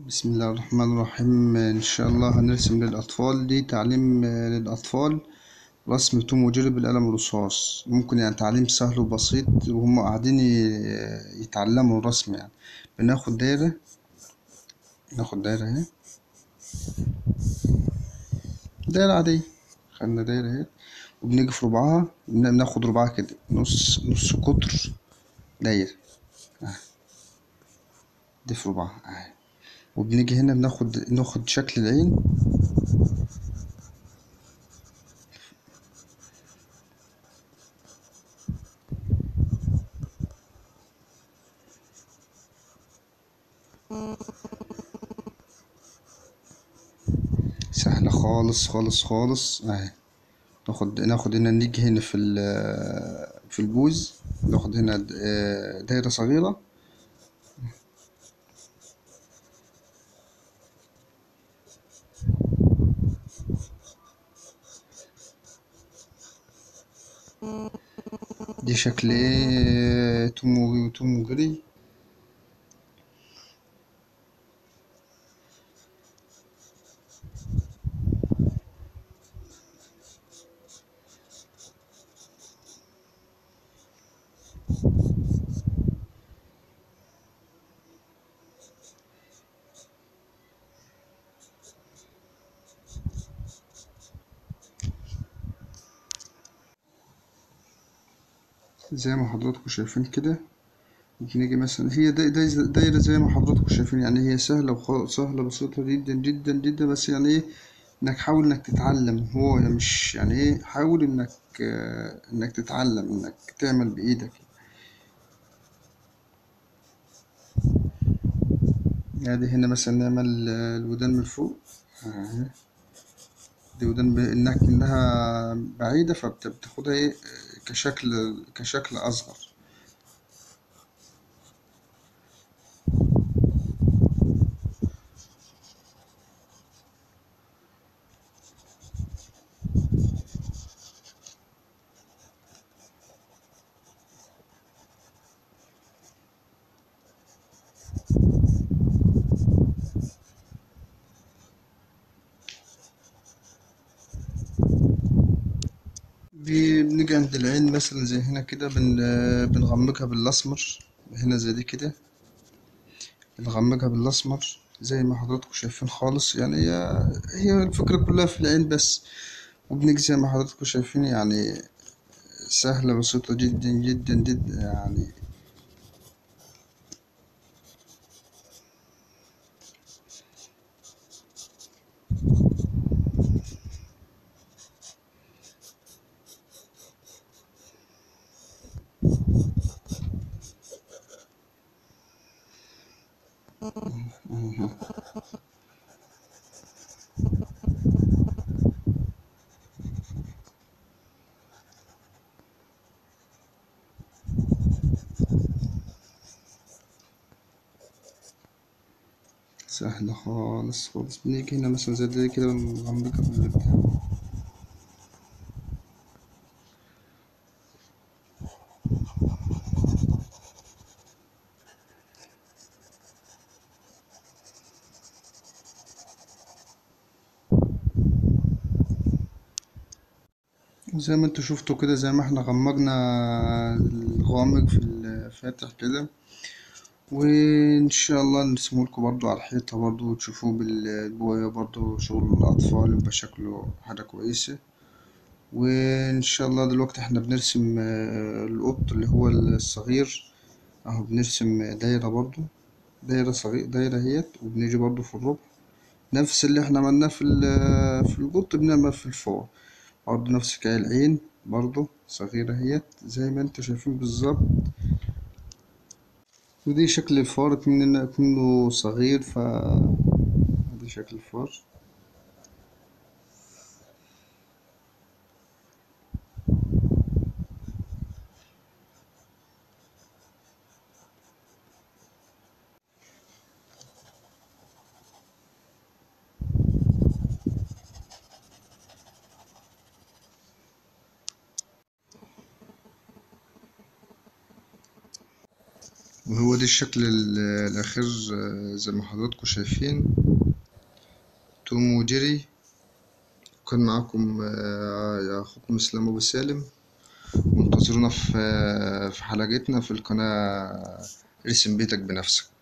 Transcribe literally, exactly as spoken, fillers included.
بسم الله الرحمن الرحيم. إن شاء الله هنرسم للأطفال. دي تعليم آه، للأطفال رسم توم وجيري بالقلم الرصاص. ممكن يعني تعليم سهل وبسيط وهم قاعدين ي- يتعلموا الرسم يعني. بناخد دايرة ناخد دايرة اهي، دايرة عادية. خدنا دايرة اهي وبنيجي في ربعها، بن- بناخد ربعها كده نص نص قطر دايرة اهي، دي في ربعها اهي. وبنيجي هنا بناخد ناخد شكل العين، سهلة خالص خالص خالص اهي. ناخد ناخد هنا، نيجي هنا في ال- في البوز، ناخد هنا د- آه، دايرة صغيرة. دي شكل ايه؟ توم و- توم وجري. زي ما حضراتكم شايفين كده. بنيجي مثلا، هي داي- داي- دايرة زي ما حضراتكم شايفين يعني. هي سهلة وخ- سهلة بسيطة جدا جدا جدا. بس يعني ايه، انك حاول انك تتعلم. هو يعني مش يعني ايه، حاول انك آه، انك تتعلم انك تعمل بإيدك. يعني هنا مثلا نعمل آه، الودان من فوق اهي. دي ودان ب- إنك إنها بعيدة فبتاخدها إيه، كشكل كشكل أصغر. دي بنيجي عند العين مثلا زي هنا كده، بن بنغمقها بالأسمر. هنا زي دي كده بنغمقها بالأسمر زي ما حضراتكم شايفين خالص يعني. هي هي الفكرة كلها في العين بس. وبنيجي زي ما حضراتكم شايفين يعني، سهلة بسيطة جدا جدا جدا يعني. سهلة خالص خالص. بنيجي هنا مثلا زي دي كده بنغمقها بالبتاع. زي ما انتوا شفتوا كده، زي ما احنا غمجنا الغامق في الفاتح كده. وان شاء الله نرسمه لكم برضو على الحيطة برضو، وتشوفوه بالبوية برضو. شغل الأطفال يبقى شكله حاجة كويسة. وان شاء الله دلوقتي احنا بنرسم آه، القط اللي هو الصغير اهو. بنرسم دايرة برضو، دايرة صغيرة دايرة اهيت. وبنيجي برضو في الربع نفس اللي احنا عملناه في ال- في القط، بنعمل في الفار برضه نفس كده. العين برضه صغيرة اهيت زي ما انتوا شايفين بالظبط. ودي شكل الفار كأنه كأنه صغير. ف ادي شكل الفار. وهو ده الشكل ال- الأخير، آه، زي ما حضراتكم شايفين. توم وجيري. كان معاكم آه، يا أخوكم إسلام أبو سالم، وانتظرونا في آه، في حلقتنا في القناة ارسم بيتك بنفسك.